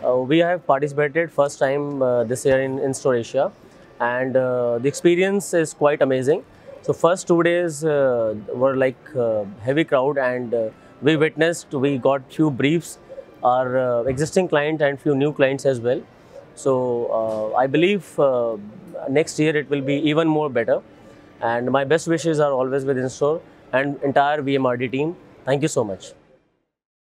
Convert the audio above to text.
We have participated first time this year in InStore Asia, and the experience is quite amazing. So first 2 days were like heavy crowd, and we got few briefs, our existing client and few new clients as well. So I believe next year it will be even more better. And my best wishes are always with InStore and entire VMRD team. Thank you so much.